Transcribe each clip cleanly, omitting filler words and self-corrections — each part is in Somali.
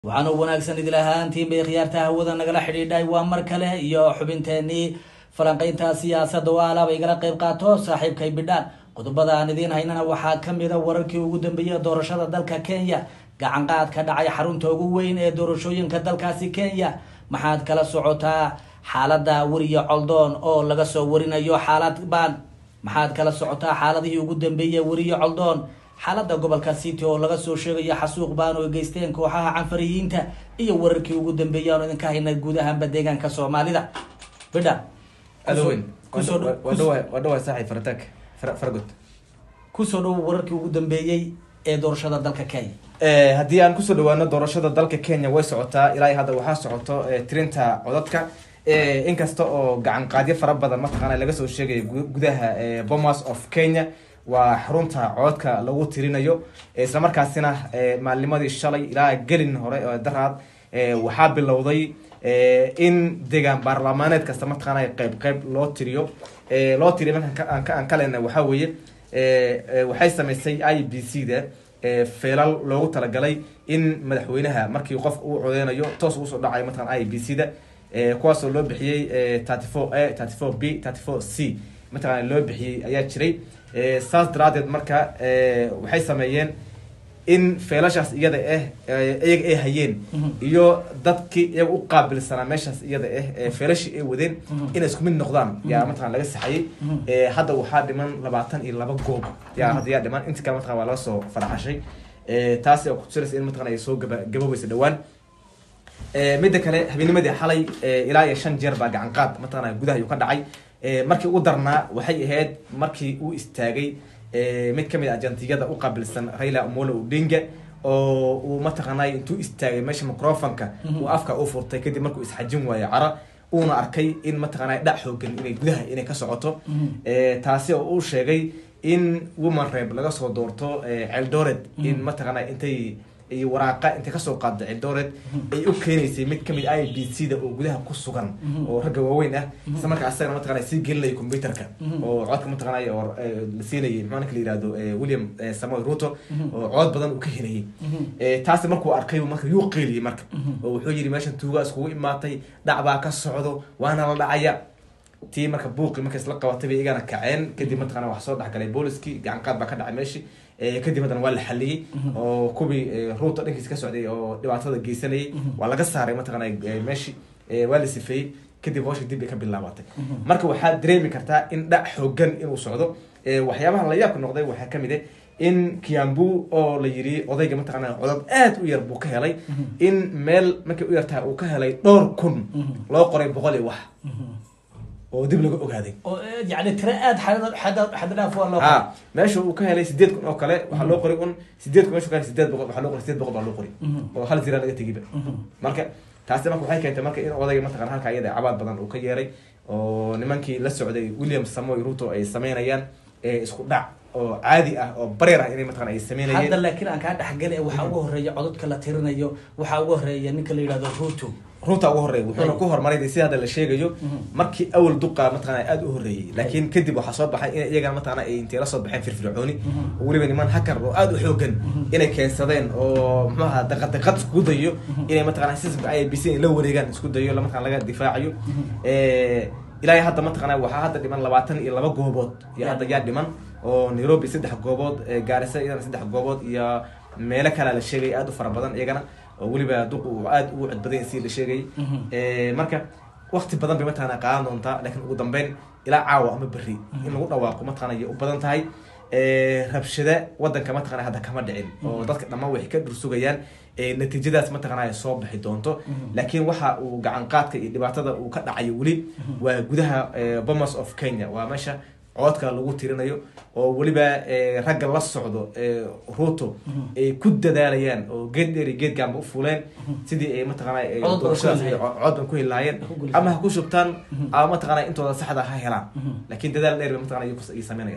waxaan u wanaagsan idil ahaantiin bay khiyaarta hawada nagala xidhiidhay waa mar kale iyo xubinteennii falanqaynta siyaasadda oo alaaba igala qayb qaato saaxiibkay bidhaan qodobada aan idiin haynana waxaa kamid a wararkii ugu dambeeyay doorashada dalka Kenya gacan qaad ka dhacay xarunta ugu weyn ee doorashooyinka dalkaasi Kenya maxaad kala socotaa xaaladda wariye Coldoon oo laga soo warinayo xaalad baan maxaad kala socotaa xaaladii ugu dambeeyay wariye Coldoon xaaladda gobolka City oo laga soo sheegay xasuuq baan oo geysteen kooxaha canfariyiinta iyo wararkii ugu dambeeyay oo idinka haynay guud ahaan deegaanka Soomaalida bidhaan ألوين ودوا ساحي فرقت kusoo dhow wararkii ugu dambeeyay ee doorashada dalka Kenya haddii aan kusoo dhawaano doorashada dalka Kenya way socotaa ilaa hadda waxaa socoto tirinta codadka inkasta oo gacan qaadyo fara badan mataqaana laga soo sheegay gudaha Bomas of Kenya waa xarunta codadka lagu tirinayo isla markaasina maalnimadii shalay ilaa gelin hore oo daraad waxaa bilowday in deegaan baarlamaaneed kasta mataqaana qayb loo tiriyo aan kalena waxa weeye waxay sameysay IBC da feelal loogu talagalay in madaxweynaha markii qof uu codeynayo toos uu soo dhacay mataqaana IBC da kuwaas oo loo bixiyay 34A 34B 34C mataqaana loo bixiyay ayaa jiray saas daraadeed marka waxay sameeyeen in feelashaas iyada iyaga ay hayeen iyo dadkii iyaga u qaabilsanaa meeshaas iyada feelashii ay wadeen inay isku mid noqdaan yaa mataqaana laga saxayay hadda waxaa dhiman 22 goob yaa hadda yaa dhiman inta kale mataqaana waa laga soo faraxashay taasi oo ku tusaysa in mataqaana ay soo gabagabeyso dhawaan midda kale habeennimadii xalay ilaa iyo 5 jeer baa gacan qaad mataqaana gudaha uu ka dhacay markii ugu darnaa waxay ahayd markii uu istaagay mid kamid ah jantiyada u qaabilsan Raila Amolo Odinga oo uu mataqaanay intuu istaagay meesha microphone-ka uu afka u furtay kadib markuu isxajin waayay cara uuna arkay in mataqaanay dhac xoogan inay gudaha inay ka socoto taasi oo uu sheegay in woman rep laga soo doorto Eldoret in mataqaanay intay ay waraaqa inta ka soo qaaday Eldoret ay u keenaysay mid kamid IBC da oo gudaha ku sugan oo ragga waaweyn ah isla markaa asagana mataqaanay si gelinay computerka oo codka mataqaanay oo la siinayay maxaan ka yiraahdo William Samoei Ruto oo cod badan uu ka helayay taasi markuu arkay marka uu qeyliyay marka oo wuxuu yiri meeshan tuuga isku imaatay dhacba ka socdo waana la dhacaya tii marka buuqi marka isla qabatay igana kaceen kadib mataqaanay wax soo dhaxgalay booliski gacan qaad ba ka dhacay meeshii kadib hadan waa la xaliyay oo kubi Ruto dhankiisa ka socday oo dhibaatada geysanayay waa laga saaray mataqaanay meeshii waa la sifeeyay kadib hawsha dib ka bilaabatay marka waxaa dareemi kartaa in dhac xoogan inuu socdo waxyaabaha la yaab ka noqday waxa kamid ah in Kiambu oo la yiri odayga mataqaanay codad aad u yar buu ka helay in meel markii u yartaa uu ka helay 2,000 loo qoray 100 wax oo dib lagu ogaaday oo yaani tira aad xad dhaaf waa loo meesha uu ka helay 8,000 oo kale waxa loo qoray 8,000 meesha ka 800 waxa loo qoray 800 baa loo qoray oo hal zira laga tagiba marka taasi marka waxay keentay marka in odayga mataqaanay halka iyada cabaad badan uu ka yeeray oo nimankii la socday William Samoei Ruto ay sameynayaan isku dhac oo caadi ah oo bareer ah inay mataqaanay ay sameynayeen hadda laakiin aan ka dhaxgalay waxa ugu horeeya codadka la tirinayo waxa ugu horeeya ninka la yiraahdo Ruto ugu horeeyay wuxuu ku hormaray si hada la sheegayo markii awal duqa mataqaanay aad u horeeyay laakiin kadib waxa soo baxay in iyaga mataqaanay ay intee la soo baxeen firfircooni waliba niman hacker oo aad u xoogan inay keensadeen oo maxaa daqad isku dayo inay mataqaanay system IBC la wareegan isku dayo lama laga difaaciyo ilaa hadda mataqaanay waxa hadda dhiman 22 goobood iyo hadda yaa dhiman oo Nairobi 3 goobood Garissa 3 goobood iyo meelo kale la sheegay aad u fara badan iyagana waliba duq uu aad u cid badan si la sheegay marka waqti badan bay mataqaanay qaadan doonta laakiin ugu dambeyn ilaa caawa ama bari in lagu dhawaaqo mataqaanay u badan tahay rabshada wadanka mataqaanay hadda kama dhicin oo dadka dhamaan way ka dhursugayaan natiijadaas mataqaanay soo bixi doonto laakiin waxa uu gacan qaadka iyo dhibaatada uu ka dhacayo wali waa gudaha Bomas of Kenya waa meesha codka lagu tirinayo oo waliba ragga la socdo Ruto ay ku dadaalayaan oo geed gaamba u fuuleen sidii ay mataqaanay codban ku helayeen ama ku shubtaan ama mataqaanay intooda saxda ha helaan laakiin dadaal dheer mataqaanay ay sameynayaan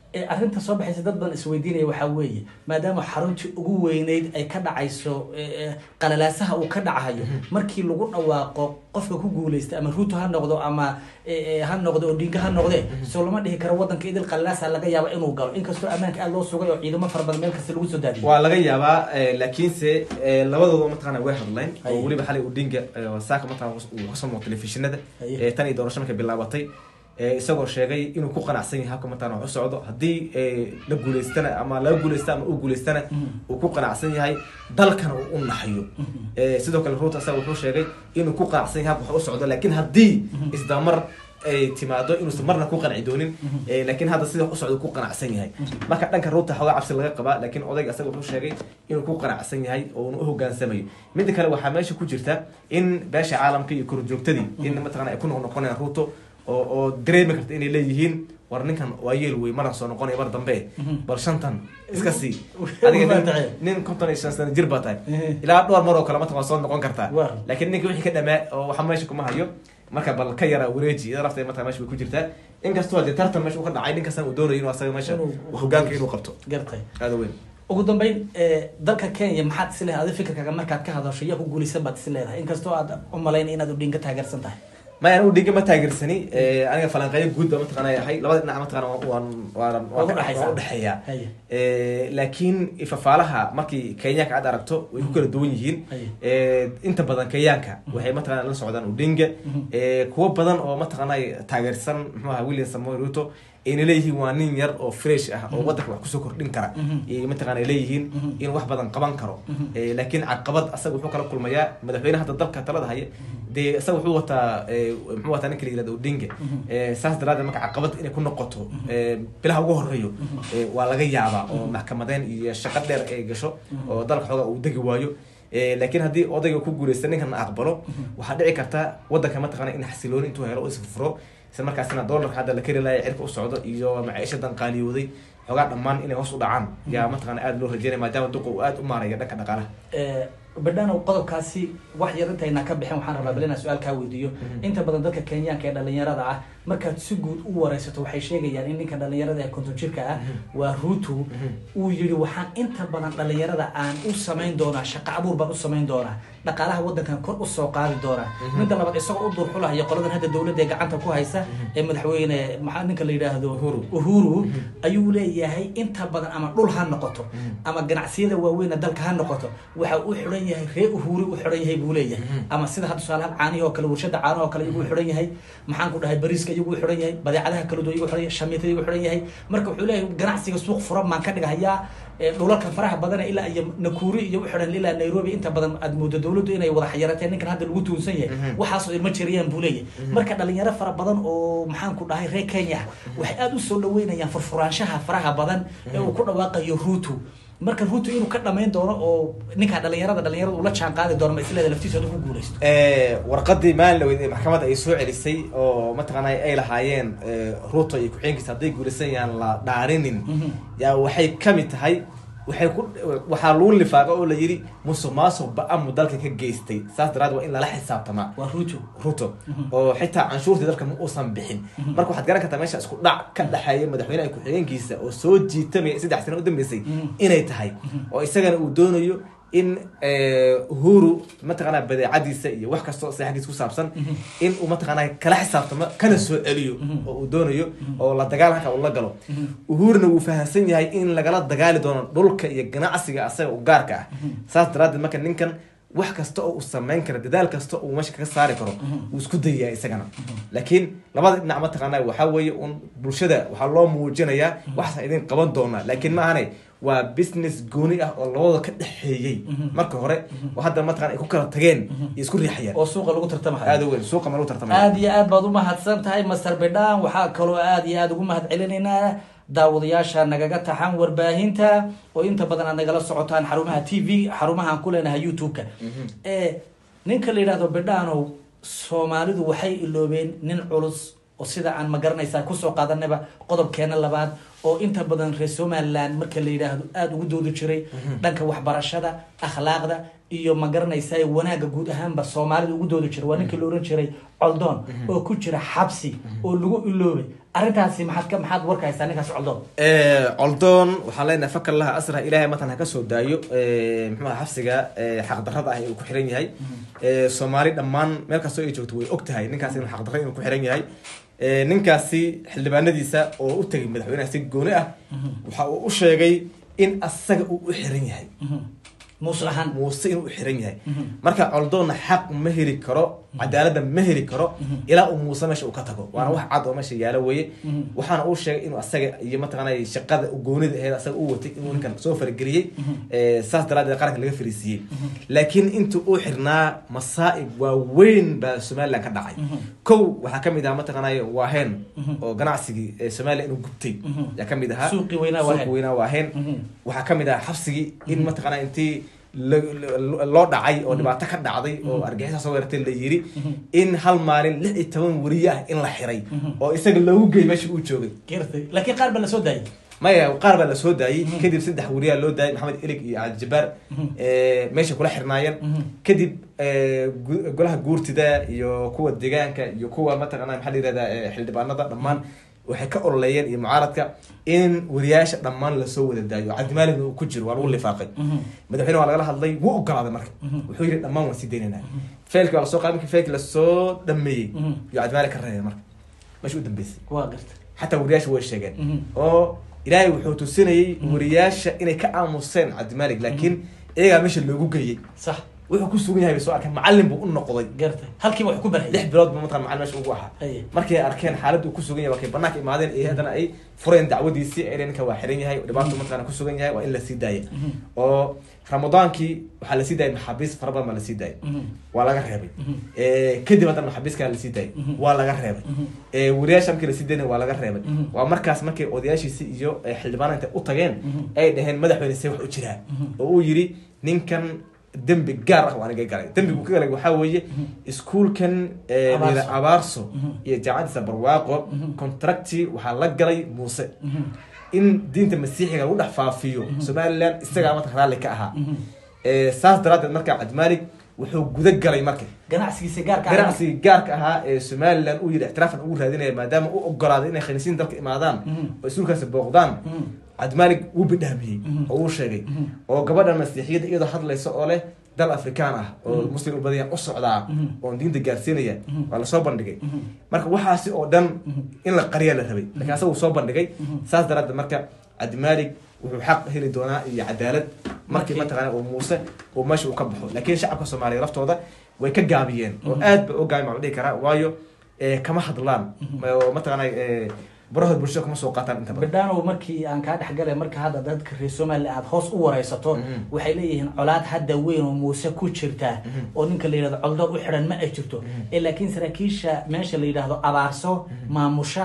arrinta soo baxaysa dad badan isweydiinaya waxaa weeye maadaama xaruntii ugu weyneyd ay ka dhacayso qalalaasaha uu ka dhacayo markii lagu dhawaaqo qofka ku guuleysta ama Ruto ha noqdo ama ha noqdo Odinga ha noqde soo lama dhihi karo wadanka idil qalalaasa laga yaabo inuu galo inkastoo amaanka aad loo sugay oo ciidamo fara badan meel kasta lagu soo daadiyo waa laga yaabaa laakiinse labadooda mataqaana way hadleen oo waliba xalay Odinga saaka mataqaana uu kasoo muuqday telefishinada tan iyo doorasho markay bilaabatay isagoo sheegay inuu ku qanacsan yahay habka mataqaana wax u socdo hadii la guuleystana ama la guuleysta ama uu guuleystana uu ku qanacsan yahay dalkan uu u naxayo sidoo kale Ruto asaga wuxuu sheegay inuu ku qanacsan yahay habka wax u socdo laakiin hadii isdamar ay timaado inuu marna ku qanci doonin laakiin hadda sida wax u socdo ku qanacsan yahay marka dhanka Ruto xogaa cabsi laga qabaa laakiin odayga asaga wuxuu sheegay inuu ku qanacsan yahay oo uu hogaansamayo mid kale waxa meesha ku jirta in beesha caalamka iyo korjoogtadii in mataqaana ay ku noqonayaan Ruto oo dareemi karta inay leeyihiin war ninkan waa yeel wey marna soo noqonay mar dambe bal shantan iska sii adiga nin 55 sano jir baa tahay ilaa dhowr mar oo kale mataqaana soo noqon kartaa laakiin ninka wixii ka dhamaa oo waxa meesha kuma hayo marka bal ka yara wareeji ida raftay mataqaana meesha way ku jirtaa inkastoo hadii tartan meesha uu ka dhacay ninkasan uu doonayo inuu asaga meesha hoggaanka inuu qabto gartay aad weyn ugu dambeyn dalka Kenya maxaad is leedahay fikirkaaga markaad ka hadasho iyo ku guuleysan baad is leedahay inkastoo aad u malaynay inaad Odinga taageersan tahay ما أنا ودي ما تاجرسني أنا فلان قايل جود ما تقنع يا حي لبعض الناس ما تقنع وان حيا لكن إفعالها ما كي كينياك عاد عرفته ويكون الدنيين أنت بدن كيانك وهي ما تقنع للسعودان ودينجا كوا بدن أو ما تقنع تاجرسن ما ويلي سموه روتو إن إليه وانين ير أو فريش أو وضعك وحكسوكر دينكرا مثلا إليهن إن واحد بدن قبان كرو لكن عقبات أسوي حكرا كل مياه مدفعين هذا الضرب كتلاد هاي دي أسوي هو تانك اللي يلدو دينجا ساس دراد مك عقبات إن يكون نقطه بلا هو الريو ولا جي عبا محكمتين يشقد در جشوا وضرب حاجة ودقي وايو لكن هذه وضعك يكون جوريستني كان أقبله وحدعي كرتا وضعك ما تقنع إن حسيلون أنتوا هيرو اسفرو سمر كاسنا دولار هذا اللي كير لا يعرف السعودة إيجا معيشة دنقالي وذي حقا دمان إنه وصل عن يا مثلا آد له رجال ما دام دقوا آد أمارة يدك دقالة بدنا وقضوا كاسي واحد يرنت هنا كبحين وحنا ربنا سؤال كاوديو أنت بدنا ذلك كينيا كذا اللي يرى ذا مركز سجود ورثته وحيشية يعني إنك كذا اللي يرى ذا كنت شركة وروتو ويجري وحن أنت بدنا اللي يرى ذا عن أسمين دورة شقة عبور بأسمين دورة نقالها وده كان كل السوق هذه الدورة من ده لما السوق أدور حولها يقولون هذا الدولة دي قاعدة كويسة مدحوين محنك اللي يراه هورو أيولي يا هي أنت بدنا أما طول هالنقطة أما جناسية وين دلك هالنقطة وحولي هي ريء هوري وحولي هي بولية أما سيد هذا السؤال عاني وكل ورشة عانه وكل يقول حولي هي محن كل هاي بريسك يقول حولي هي بدي عليها كل دو يقول حولي شميت يقول حولي هي مركب حولي جناسية السوق فرب ما كان هيا دولار فرح بدنا إلى أيام نكوري يوحنا إلى نيروبي أنت بدنا أدمود الدولة إنه وضع حيرتين كان هذا الوتو سيء وحاصل المشريان بولية مركز اللي يرى فرح بدن ومحن كل هاي ري كينيا وحيادو سولوين يعني فرفرانشها فرح بدن وكل واقع يروتو marka Ruto inuu ka dhameyn doono oo ninka dhalinyarada ula jaan qaadi doono mas'alada laftiisa ku guuleysto warqadii maan la weydiiyay maxkamadda ay soo celisay oo mataqaanay ay lahaayeen Ruto iyo ku-xigeenkiisa haday guuleysanayaan la dhaarinin yaa waxay kamid tahay waxaa loo lifaaqo oo la yiri musuqmaasuq ba'am dalka ka geystay saas daraad waa in la xisaabtama waa Ruto oo xitaa canshuurta dalka ma uusan bixin marka waxaad garan kartaa meesha isku dhac ka dhaxeeya madaxweynaha ku-xigeenkiisa oo soo jiitamay 3 sano u dambeysay inay tahay oo isagana uu doonayo in Uhuru mataqaana badeecadiisa iyo wax kasto saxigiis ku saabsan in uu mataqaana kala xisaabtamo kana soo celiyo oo uu doonayo oo la dagaalanka uu la galo Uhuruna uu fahansan yahay in lagala dagaali doono dhulka iyo ganacsiga asaga u gaarka ah saas daraaddeed marka ninkan wax kasta oo uu sameyn karo dadaal kasta oo meesha ka saari karo uu isku dayaa isagana laakiin labada dhinac mataqaana waxa weeye un bulshada waxa loo muujinayaa wax idin qaban doona laakiin ma ahanay waa business gooni ah oo labada ka dhaxeeyay marka hore oo hadda mataqaana ay ku kala tageen isku riixayaan oo suuqa lagu tartamayo aad weyn suuqa ma lagu tartamayo aad iyo aad baad u mahadsan tahay Master Bedaan waxa kale oo aad iyo aad ugu mahad celinaynaa daawadayaasha nagaga taxan warbaahinta oo inta badan nagala socotaan xarumaha TV xarumaha aan ku leenahay YouTube-ka ninka la yiraahdo Bedaan oo Soomaalidu waxay iloobeen nin culus oo sida aan ma garanaysaa kusoo qaadanayba qodobkeena labaad oo inta badan reer Somaliland marka la yiraahdo aad ugu doodi jiray dhanka waxbarashada akhlaaqda iyo ma garanaysaa wanaaga guud ahaanba Soomaalida ugu doodi jiray waa ninka la oran jiray Coldoon oo ku jira xabsi oo lagu iloobay arintaasi maxaad warkaysaa ninkaas Coldoon waxaa leenahay fakar laha asra ilaahay matan ka soo daayo muxuu xabsiga xaq darrada ah uu ku xiran yahay Soomaali dhamaan meel kasta ay joogto way ogtahay ninkaas inuu xaq darro inuu ku xiran yahay ninkaasi xildhibaanadiisa oo u tagay madaxweynaha si gooni ah waxa uu u sheegay in asaga uu u xiran yahay muuse inuu u xiran yahay marka Coldoon xaq ma heli karo cadaalada ma heli karo ilaa uu muuse meesha uu ka tago waana wax cad oo meesha yaala weeye waxaana uu sheegay inuu asaga iyo mataqaanay shaqada u goonida ahayd asaga uu watay inuu ninkan soo fargeliyay saas daraaddeed qaranka laga fariisiyay laakiin intuu uu xirnaa masaa'ib waaweyn baa Somaliland ka dhacay kow waxaa kamid ah mataqaanay waaheen oo ganacsigii Somaliland inuu gubtay yaa kamid ahaa suuqi weynaa waaheen waxaa kamid ah xabsigii in mataqaanay intii loo dhacay oo dhibaato ka dhacday oo argagixisa soo weerartay la yiri in hal maalin 16 wariye ah in la xiray oo isaga loogu geeyay meesha uu joogay laakiin qaar baa la soo daayay maya qaar baa la soo daayay kadib 3 wariye loo daayay Maxamed Ilig iyo Aljabar meesha kula xirnaayeen kadib golaha guurtida iyo kuwa deegaanka iyo kuwa mataqaanaa maxaa la yiraahdaa xildhibaanada dhamaan waxay ka ololayeen iyo mucaaradka in wariyaasha dhamaan la soo wada daayo cadmaalina uu ku jiro waa lagu lifaaqay madaxweynaha waa laga hadlay wuu ogolaaday marka wuxuu yiri dhamaan waan sii deynaa feelka waa soo qaybin feelka la soo dhameeyay iyo cadmaal ka reeyay marka meesha u dambeysay waa garta hatta wariyaasha way sheegeen oo ilaahay wuxuu tusinayay wariyaasha inay ka aamuseen cadmaal laakiin iyaga meesha loogu geeyay sax wuxuu ku sugan yahay soo arkay macallin buu u noqday garta halkii wax ku baray 6 bilood buu mataqaan macallin meesha ugu ahaa markay arkeen xaaladdu ku sugan yahay waxay banaanka imaadeen ee hadana ay fureen dacwadiisii ay ninka waa xiran yahay dhibaato mataqaan ku sugan yahay waa in la sii daayo oo ramadaankii waxa la sii daayay maxaabiis fara badan la sii daayay waa laga reebay kadib hadana maxaabiiska la sii daayay waa laga reebay wariyaasha markii la sii daayay waa laga reebay waa markaas markay odayaashiisi iyo xildhibaanada u tageen ay dhaheen madaxweyne say wax u jiraa oo uu yiri ninkan dembi gaar ah waan galay dembigu ka galay waxa weeye iskuulkan abaarso iyo jaamacadda barwaaqo contracti waxa la galay muuse in diinta masiixiga lagu dhex faafiyo Somaliland isaga ma taxraali ka aha saas daraaddeed marka Cabdimaalik wuxuu guda galay marka ganacsiga gaarka ahaa ee Somaliland uu yiri ixtiraafan ugu raadinaya maadaama uu ogolaaday inay khaniisiin dalka imaadaan oo iskuulkaas booqdaan Cabdimaalik wuu bidhaamiyay oo uu sheegay oo gabadha masiixiyada iyadoo hadlayso oo leh dal Afrikaan ah oo muslim u badan u socdaa oo diinta gaarsiinaya waa la soo bandhigay marka waxaasi oo dhan in la qariyo la rabay laakiin asagu soo bandhigay saas daraaddeed marka Cabdimaalik wuxuu xaq heli doonaa iyo cadaalad markii mataqaanaa oo muuse oo meesha uu ka baxo laakiin shacabka Soomaaliyeed laftooda way ka gaabiyeen oo aad ba ogaay ma dhigi kara waayo kama hadlaan oo mataqaanaa baraha bulshada kuma soo qaataan inta badan badano markii aan ka dhaxgalay marka hadda dadka reer Soomaaliya aad hoos u wareysato waxay leeyihiin colaad hadda weyn oo muuse ku jirta oo ninka la yiraahdo Coldoon u xiran ma ay jirto laakiin saraakiisha meesha la yiraahdo abaarso maamusha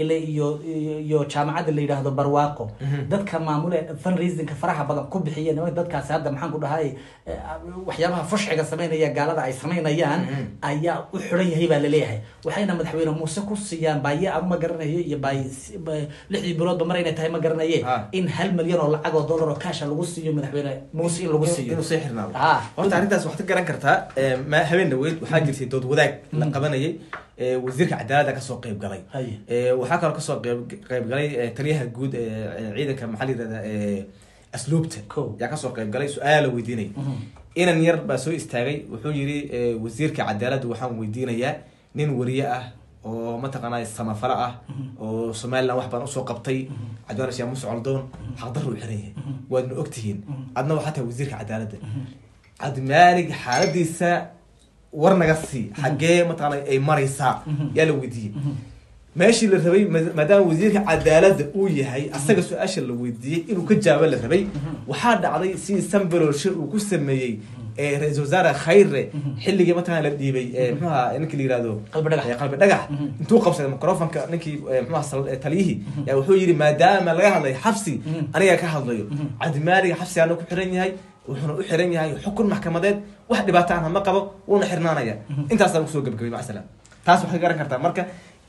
iyo jaamacadda la yiraahdo barwaaqo dadka maamulay fundraising faraha badan ku bixiyeen dadkaas hadda maxaan ku dhahay waxyaabaha fushxiga sameynaya gaalada ay sameynayaan ayaa u xiran yahay baa la leeyahay waxayna madaxweyne muuse ku siiyaan baaye aan ma garanayo iyo baaye 6 bilood mar inay tahay ma garanaye in 1 milyan oo lacag oo dollar oo cash lagu siiyo madaxweyne muuse in lagu siiyo inuu sii xirnaado horta arintaas waxaad garan kartaa ma habeen dhaweyd waxaa jirtay dood wadaag la qabanayay wasiirka cadaaladda ka soo qayb galay waxaa kaloo ka soo qayb galay taliyaha guud ciidanka maxalliga asluubta yaa ka soo qayb galay su'aal la weydiinay inan yar baa soo istaagay wuxuu yiri wasiirka cadaaladda waxaan weydiinayaa nin wariye ah oo mataqaanaa samafala ah oo Soomaaliland wax baan u soo qabtay Cabdimaalik yaa Muuse Coldoon xaqdar u xiran yahay waadna ogtihiin adna waxa tahay wasiirka cadaaladda Cabdimaalik xaaladiisa warnaga si xagee mataqaanaa ay maraysaa yaa la weydiiyay meeshii la rabay maadaama wasiirka cadaaladda uu yahay asaga su'aasha la weydiiyay inuu ka jawaabo la rabay waxaa dhacday si sambalolsho uu ku sameeyay ra'iisul wasaare Khayre xilligii mataqaanaa la dhiibay muxuu ninkii la yiraahdo qalbi dhagax intuu qabsaday microphone-ka ninkii muxuu taliyihii yaa wuxuu yiri maadaama laga hadlay xabsi aniga ka hadlayo Cabdimaalik xabsi aanu ku xiran yahay wuxuu u xiran yahay xukun maxkamadeed wax dhibaato ah ma qabo wuuna xirnaanaya intaas aan soo gabagabay ma asalaam taas waxay garan kartaa marka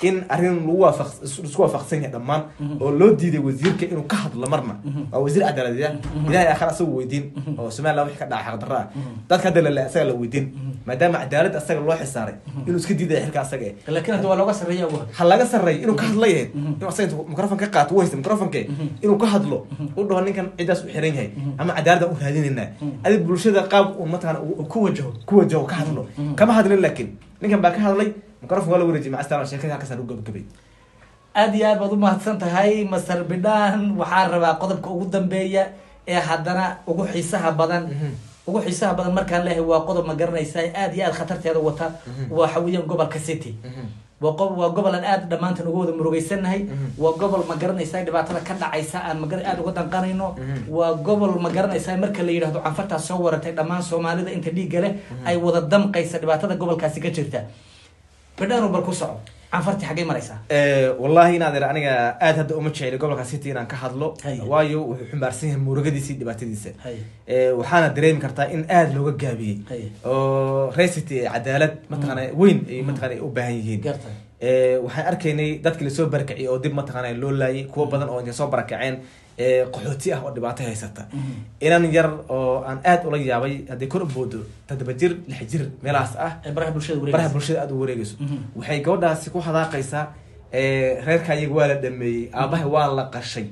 in arrin isku waafaqsan yahay dhammaan oo loo diiday wasiirka inuu ka hadlo marna waa wasiir cadaalad ah ilaahay aakhir asagu weydiin oo Soomaaliya wixii ka dhacay xaq darro dadka hadda la asaga la weydiin maadaama cadaalad asaga loo xisaaray inuu iska diiday xilka asaga laakiin hadda waa looga sareeyaa hal laga sareey inuu ka hadlo yahay inuu asaga mikrofon ka qaato waysta mikrofonka inuu ka hadlo u dhaho ninkan ciidaas u xiran yahay ama cadaalad u raadinayna adi bulshada qaab uu mataan ku wajaho ka hadlo kama hadlin laakiin ninkan baa ka hadlay mikrofon wala wareejiyay macastaan sheekada ka soo gabagabay aad iyo aad baad u mahadsan tahay Master Bidhaan waxaan rabaa qodobka ugu dambeeya ee haddana ugu xiisaha badan markaan leeyahay waa qodob ma garanaysaa aad iyo aad khatarteeda wata waxa weeyaan gobolka City waa gobol aad dhamaantan ugu wada murugeysanahay waa gobol ma garanaysaa dhibaatada ka dhacaysa aan aad uga danqanayno waa gobol ma garanaysaa marka la yiraahdo canfarta soo waratay dhamaan Soomaalida inta dhiig gale ay wada damqaysa dhibaatada gobolkaasi ka jirta Bidhaan bal ku soco canfarti xagee maraysaa wallahi inaad aniga aad hadda uma jecel gobolka City inaan ka hadlo waayo wuxuu xumbaarsan yahay murugadiisa dhibaatadiisa waxaana dareemi kartaa in aad looga gaabiyay oo City cadaalad mataqana weyn ay mataqana u baahan yihiin waxaan arkaynay dadkii la soo barakacay oo dib mataqana loo laayay kuwa badan oo inta soo barakaceen qaxooti ah oo dhibaato haysata inaan yar oo aan aad ula yaabay hadii kor boodo 7 jir 6 jir meelaas ah baraha bulshada aad u wareegayso waxay gabadhaasi ku hadaaqaysaa reerka iyaga waa la dhameeyay aabaha waa la qashay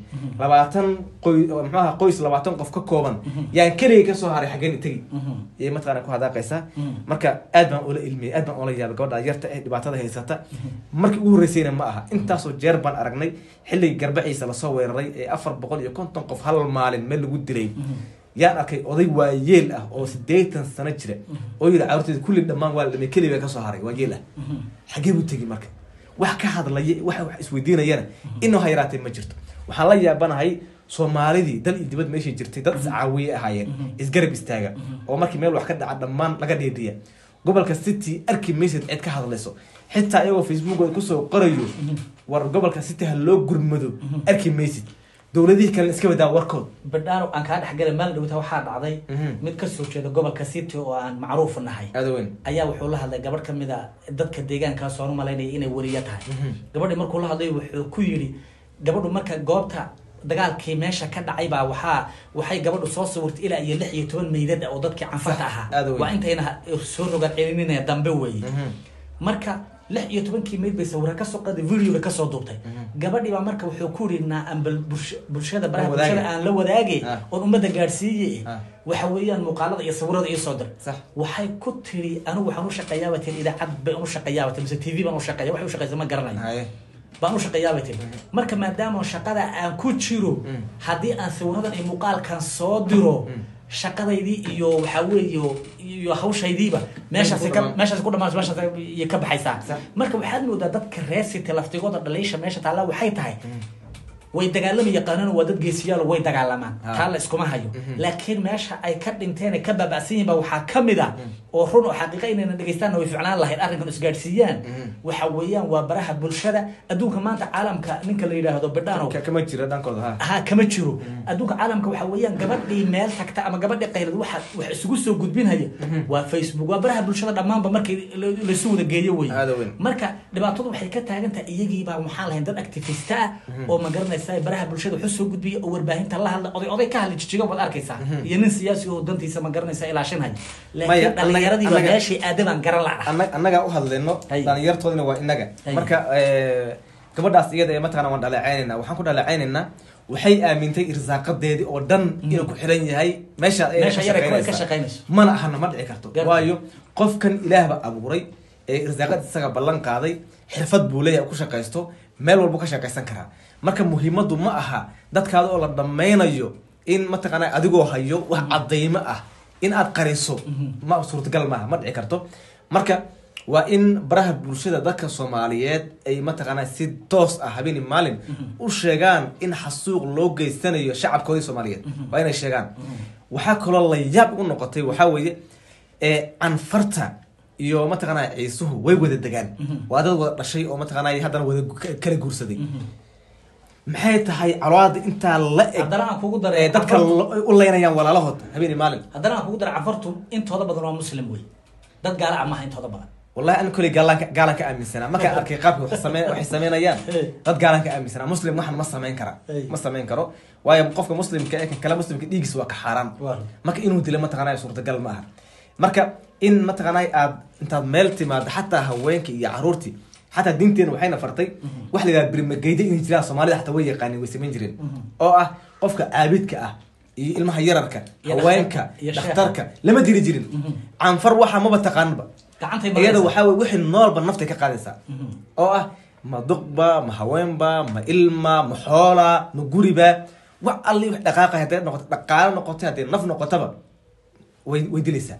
20 qoys 20 qof ka kooban yaan kaliya ka soo haray xageen tagi ee mataqana ku hadaaqaysaa marka aad baan ula ilmiyay aad baan ula yaabay gabadha yarta ee dhibaatada haysata markii ugu horeysayna ma aha intaasoo jeer baan aragnay xilli garbaciisa la soo weeraray ee 450 qof hal maalin meel lagu dilay yaan arkay oday waayeel ah oo 80 sano jira oo yiri carruurteeda kulli dhamaan waa la dhamay kaliya ka soo haray waayeel ah xagee buu tagi marka wax ka hadlay wax isweydiinayana inuu hayraatay ma jirto waxaan la yaabanahay Soomaalidii dal dibad meeshii jirtay dad caawiye ahaayeen isgarab istaaga oo markii meel wax ka dhaca dhamaan laga dheedhiya gobolka City arki message cid ka hadlayso xitaa ayagoo Facebook ku soo qorayo war gobolka City ha loo gurmado arki message dawladii kale iska wadaa warkood Bidhaan aan ka dhaxgalay maal dhawta waxa dhacday mid ka soo jeeda gobolka City oo aan macruuf nahay ayaa wuxuu la hadlay gabadh kamid ah dadka deegaanka soo malaynay inay wariya tahay gabadhi markuu la hadlay wuxuu ku yiri gabadhu marka goobta dagaalkii meesha ka dhacay baa waxay gabadhu soo sawirtay ilaa iyo 16 meydad oo dadkii canfarta ahaa waa intayna soo rogan celinina dambe weey marka 16 meyd bay sawir ka soo qaday video ka soo duubtay gabadhi baa marka wuxuu ku riinaa ambal bulshada baraha bulshada aan la wadaagay oo umada gaarsiiyay waxa weeyaan muuqaalada iyo sawirada iyo soo dir waxay ku tiri anigu waxaan u shaqeeyaa wateen idaacad baan u shaqeeyaa wateen TV baan u shaqeeyaa wax u shaqeeyay ma garanayo baan u shaqeeyaa wateen marka maadaama shaqada aan ku jiro hadii aan sawiradan iyo muuqaalkan soo diro shaqadaydii iyo waxa weeyo iyo hawshaydiiba meeshaas ku dhamaas meeshaas iyo ka baxaysaa marka waxaad moodaa dadka reer City laftigooda dhaleesha meesha taala waxay tahay way dagaalami yaqaanana waa dad geesiyaal way dagaalamaan taala iskuma hayo laakiin meesha ay ka dhinteen ka babacsiin ba waxa kamid ah oo run oo xaqiiqo inayna dhageystaan way ficnaan lahayd arrinkan isgaarsiiyaan waxa weeyaan waa baraha bulshada adduunka maanta caalamka ninka la yiraahdo Bidhaan kama jiro dhankooda kama jiro adduunka caalamka waxa weeyaan gabadhii meel tagta ama gabadhii qaylad wax isugu soo gudbinaya waa Facebook waa baraha bulshada dhamaanba markii la soo wada geeyo way marka dhibaatadu waxay ka taagan tahay iyagii baa waxaan lahayn dad activist ah oo ma garanaysaa baraha bulshada wuxuu soo gudbiyay oo warbaahinta la hadla oday ka hadlay jijiga wad arkaysaa iyo nin siyaasi oo dantiisa ma garanaysaa ilaashanay laakiin dhalinyaradi waa meeshii aadaban garan la annaga u hadlayno dhalinyartoodina waa inaga marka gabadhaas iyada ee mataqana waan dhaleeceynayna waxaan ku dhaleeceynayna waxay aamintay irsaaqadeedii oo dhan inuu ku xiran yahay meesha ay ka shaqeynayso mana ahana ma dhici karto waayo qofkan ilaahba abuuray ee irsaaqad isaga ballan qaaday xirfad buu leeyahay ku shaqeysto meel walba ka shaqeysan karaa marka muhiimadu ma aha dadkaada oo la dhameynayo in mataqana adigoo hayo wax cadeymo ah in aad qariso ma suurtagal ma dhici karto marka waa in baraha bulshada dadka Soomaaliyeed ay mataqana si toos ah habeen maalin u sheegaan in xasuuq loo geysanayo shacabkooda Soomaaliyeed waa inay sheegaan waxa kale la yaab u noqotay waxa weeye canfarta iyo mataqana ciisuhu way wada degaan waa dad wada dhashay oo mataqana haddana wada kala guursaday maxay tahay calaamada inta la haddana aan kugu daray dadka u leynayaan walaalahood habeen maalin haddana aan kugu daray canfartu intooda badan waa muslim way dad gaar ah ma aha intooda badan والله أنا كل قالن كأمسنا ما كان أركي قابل وحسمين أيام قد قالن كأمسنا مسلم ما حد مصر كرا ويا مقفك مسلم كلام مسلم كديق سوا كحرام ما كإنه دلما تغنى صورة قلب معها مركب إن ما تغنى أنت ملتي ما حتى هوينك يا عرورتي حتى دينتين وحين فرتي واحد قال برمجيدي إن تلا صومالي حتى ويا قاني ويسمين جرين قفك عابدك ilmaha yararka haweenka dhakhtarka lama diri jirin canfar waxa ma bataqaan ba iyada waxa way wixii noolba naftay ka qaadaysa oo ah ma duqba ma haweenba ma ilma ma xoola ma guriba wax alli wax dhaqaaqa haday noqoto dhaqaale noqoto haday naf noqotaba way dilaysa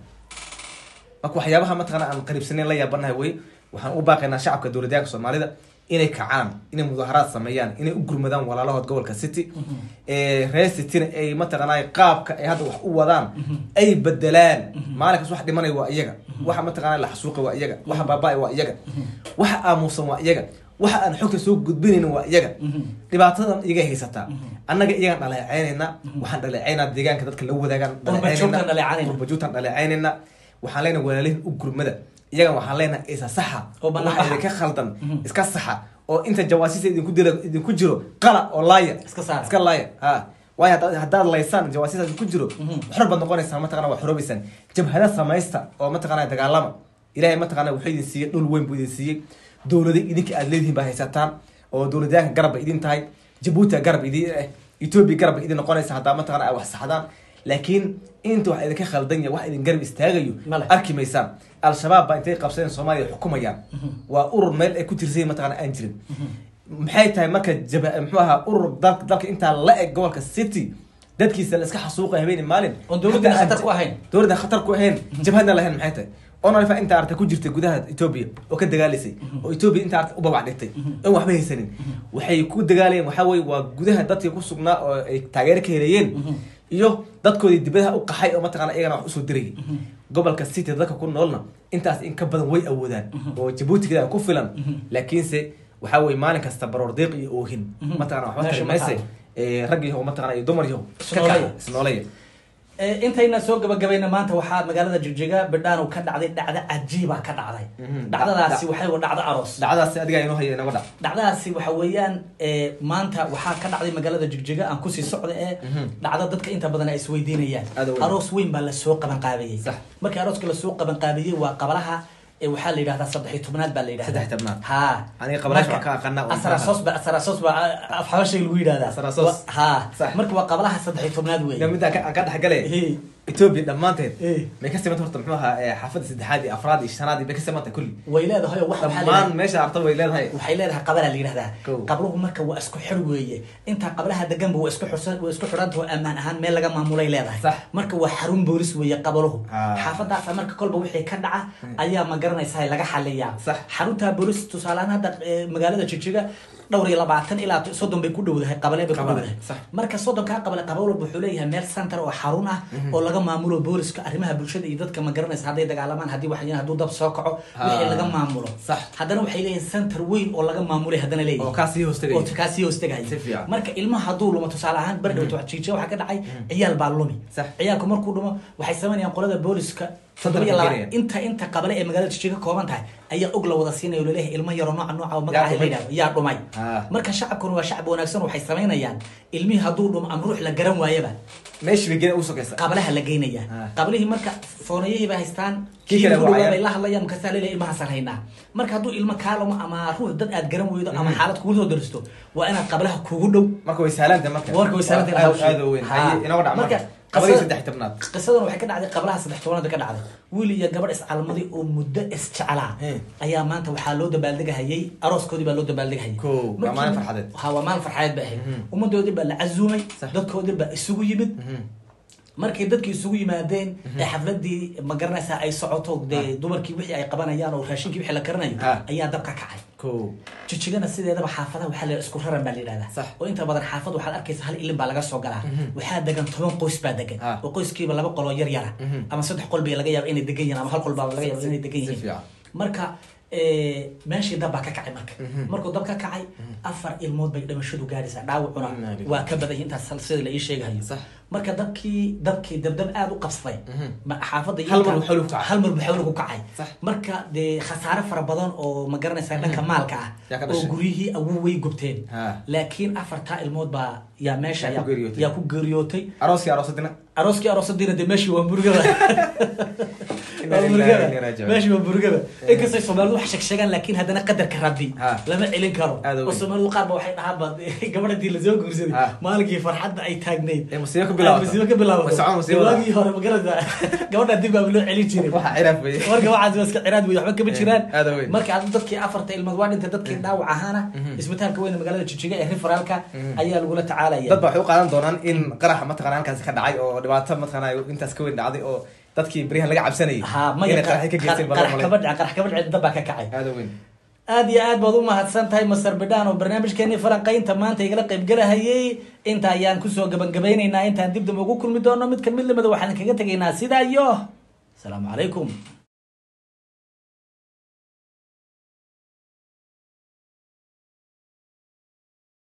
marka waxyaabaha ma taqaan aan qaribsanayn la yaabanahay way waxaan u baaqaynaa shacabka dowladda Soomaalida inay kacaan inay mudaharaad sameeyaan inay u gurmadaan walaalahood gobolka City reer City ay ma taqaanay qaabka ay hadda wax u wadaan ay bedelaan maalinkaas wax dhimanay waa iyaga waxa ma taqaanay la xasuuqay waa iyaga waxa baabay waa iyaga waxa aamusan waa iyaga waxa aan xogta soo gudbinayn waa iyaga dhibaatadan iyaga haysata annaga iyaga dhaleeceynayna waxaan dhaleeceynaa deegaanka dadka la wadaagan dhaleeceynayna waxaan leenahay walaalihin u gurmada iyaga waxaan leenahay isa saxa waxa ka khaldan iska saxa oo inta jawaasiis idinku jiro qala oo laaya iska laaya way hadaad laysan jawaasiis idinku jiro xorba noqonaysa ma taqana wax xorobaysan jabhada samaysta oo ma taqana dagaalama ilaahay ma taqana wuxuu idin siiyay dhul weyn buu idin siiyay dawladda idinka aad leedihiin baa haysataan oo dawladaha garab idin tahay Djibouti garab idin Ethiopia garab idin noqonaysa hadaa ma taqana wax saxdaan laakiin inta wax idinka khaldan yahay wax idin garab istaagayo arki meysaan al-shabaab ba intay qabsadeen Soomaaliya xukumayaan waa urur meel ay ku tirsan ma taqana aan jirin maxay tahay marka muxuu ahaa urur dalka inta la eg gobolka City dadkiisa la iska xasuuqay habeen maalin oo dawladda khatar ku ahayn jabhadna lahayn maxay tahay ona fa inta arta ku jirtay gudaha Ethiopia oo ka dagaalisay oo Ethiopia inta arta u babac dhigtay in waxba haysanin waxay ku dagaalayeen waxa way waa gudaha dadkii ku sugnaa oo ay taageero ka helayeen iyo dadkoodii dibadaha u qaxay oo ma taqaana iyagana wax u soo diray gobolka City dadka ku noolna intaas in ka badan way awoodaan oo Djibouti kida ku filan laakiinse waxa way maalin kasta baroor deeq iyo oohin ma taqaana waxba tarimayse rag iyo ma taqaana iyo dumar iyo isnoolaya intayna soo gabagabayna maanta waxaa magaalada Jigjiga Bidhaan ka dhacday dhacdo cajiib ah ka dhacday dhacdadaasi waxay dhacdo aroos dhacdadaasi adiga inoo hayay inaga dhacdadaasi waxa weeyaan maanta waxaa ka dhacday magaalada Jigjiga aan ku sii socdo dhacdo dadka inta badan ay isweydiinayaan aroos weyn baa la soo qaban qaabiyay markii arooska la soo qaban qaabiyay waa qablaha waxaa la yiraahdaa 13 baa la yiraahdaa 13 ha aniga qablaha ka aqana asarasos ba afxawashay lagu yiraahdaa asarasos ha markii waa qablaha 13 weey mid aan ka dhaxgalay Ethiopia dhamaanteed ma ka sameeyay horta muxuu ahaa xaafada saddexaad iyo afraad iyo shanaad ba ka sameeyay kulli way leedahay wax dhamaan meesha arta way leedahay waxay leedahay qabla la yiraahdaa qabluhu marka waa isku xir weeye inta qablaha degan waa isku xiranta oo amaan ahaan meel laga maamulay leedahay marka waa xarun boolis weeye qabluhu xaafadaas marka kolba wixii ka dhaca ayaa ma garanaysaa laga xaliyaa xarunta boolis tusaalahan hadda magaalada Jigjiga dhowr iyo 20 ilaa 30 bay ku dhowdahay qabale bay ku dhowdahay marka 30 ka qabale qabalo wuxuu leeyahay meel center oo xarun ah oo laga maamulo booliska arrimaha bulshada iyo dadka ma garanaysa haday dagaalamaan hadii wax haduu dab soo kaco wixii laga maamulo hadana waxay leeyihiin center weyn oo laga maamulay hadana leeyahay oo kaasi hoostagay marka ilmaha haduu luma tusaale ahaan bardhowto Jigjiga waxa ka dhacay ciyaal baa lumi ciyaalku markuu dhumo waxay sameeyaan qolada booliska inta qabale ee magaalada Jigjiga kooban tahay ayaa og la wada siinayo leeyahay ilmo yar oo nooca oo magaca leeyahay yaa dhumay marka shacabkuna waa shacab wanaagsan waxay sameeyaan ilmihi haduu dhumo am ruux la garan waayaba meesh bigeen u sokaysa qablaha la geynaya qablihi marka foonayay ba haystaan kii la hadlayaan ka saalay ilmaha sarayna marka haduu ilmo kaalmo ama ruux dad aad garan weydo ama xaalad kugu soo daristo waa inaad qablaha kugu dhow marka way saalaanta marka aad weyn inaga dhacay قبل 13 قصدنا waxay ka dhacday qablaha 13 ka dhacday wiil iyo gabadh iscalmaday oo muddo isjeclaa ayaa maanta waxa loo dabaaldegayay arooskoodii baa loo dabaaldegayay waa maalin farxadeed waa maalin farxadeed baa ahayd umadoodii baa la casuumay dadkoodii baa isugu yimid markay dadkii isugu yimaadeen xafladii ma garanaysa ay socoto dumarkii wixii ay qabanayaan oo raashinkii wixii la karanayo ayaa dabka kacay Jigjiga sideedaba xaafadaha waxa la isku raran baa leedahay oo inta badan xaafad waxa arkaysa hal ilin baa laga soo galaa waxa degan 10 qoys baa degan oo qoyskiiba laba qol oo yar yar ama saddex qol bay laga yaabaa inay degan yihiin ama hal qol baa laga yaabaa inay degan yihiin marka meeshii dab baa ka kacay markuu dab ka kacay 4 ilmood bay dhimashadu gaaraysaa dhaawacuna waa ka badan intaas sida la ii sheegayo marka dabkii dabdab aad u qabsaday xaafadda hal mar xawlu ku kacay marka de khasaare fara badan oo ma garanaysaa dhanka maalka ah oo guriyihii awow way gubteen laakiin 4 ilmood baa yaa meesha yaa ku geeriyootay arooskii de meeshii waa murugada ماشي ببرجبة إنك صي سومالو حشك شجعان لكن هذا نقدر كربي لما علين كارو وسومالو قارب واحد حابة قبل دي لزوج كرسي مالك فرحت أي تاجنين مسيوك بلاو واجي هذا مجرد قبل دي بقولوا عليه تيري ورجع واحد بس عراد ويحب كم تشيران مرك عاد تدك أفرت الموضوع أنت تدك داو عهانا اسمتها كوين مقالة تشجع ريفرالك أيها الأولى تعالى يا تطبع حقوق عن دونان إن قرح ما تقنعن كذا خدعي أو دبعت ما تقنعي أنت سكوين دعادي أو dadkii barihan laga cabsanayay ma qarax ka badcay dab ka kacay aad iyo aad baad u mahadsantahay Masar Bidhaan oo barnaamijkeeni falanqaynta maanta igala qayb galahayay inta ayaan ku soo gabagabaynaynaa intaan dib ugu kulmi doono mid kan mid lamada waxaan kaga tagaynaa sidaa iyo salaamu calaykum